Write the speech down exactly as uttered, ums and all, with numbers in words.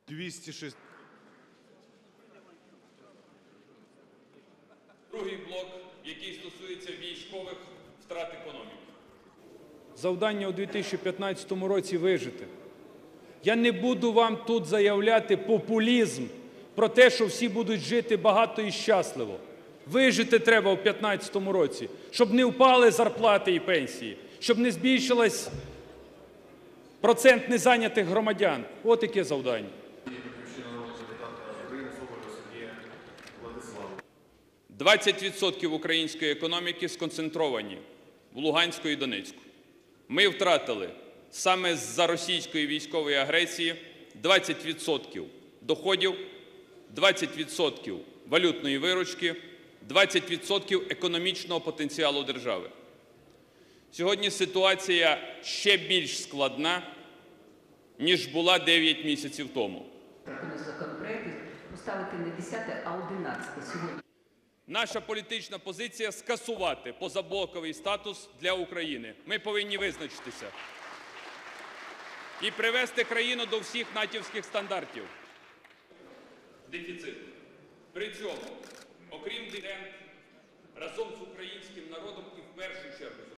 двісті шість. Другий блок, який стосується військових втрат економіки. Завдання у дві тисячі п'ятнадцятому році – вижити. Я не буду вам тут заявляти популізм про те, що всі будуть жити багато і щасливо. Вижити треба у дві тисячі п'ятнадцятому році, щоб не впали зарплати і пенсії, щоб не збільшилась процент незайнятих громадян. От яке завдання. двадцять відсотків української економіки сконцентровані в Луганську і Донецьку. Ми втратили саме з-за російської військової агресії двадцять відсотків доходів, двадцять відсотків валютної виручки, двадцять відсотків економічного потенціалу держави. Сьогодні ситуація ще більш складна, ніж була дев'ять місяців тому. Законопроект поставити не десяте, а одинадцяте сьогодні. Наша політична позиція – скасувати позаблоковий статус для України. Ми повинні визначитися і привести країну до всіх натівських стандартів. Дефіцит. При цьому, окрім дивіденд, разом з українським народом і в першу чергу